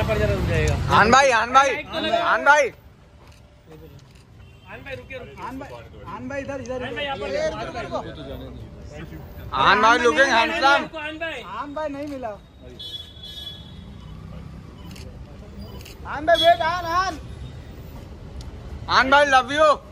यहाँ पर जरा रुक जाएगा। आन भाई रुके आन भाई इधर आन भाई लुकिंग हैंडसम। आन भाई नहीं मिला। आन भाई वेट आन भाई लव यू।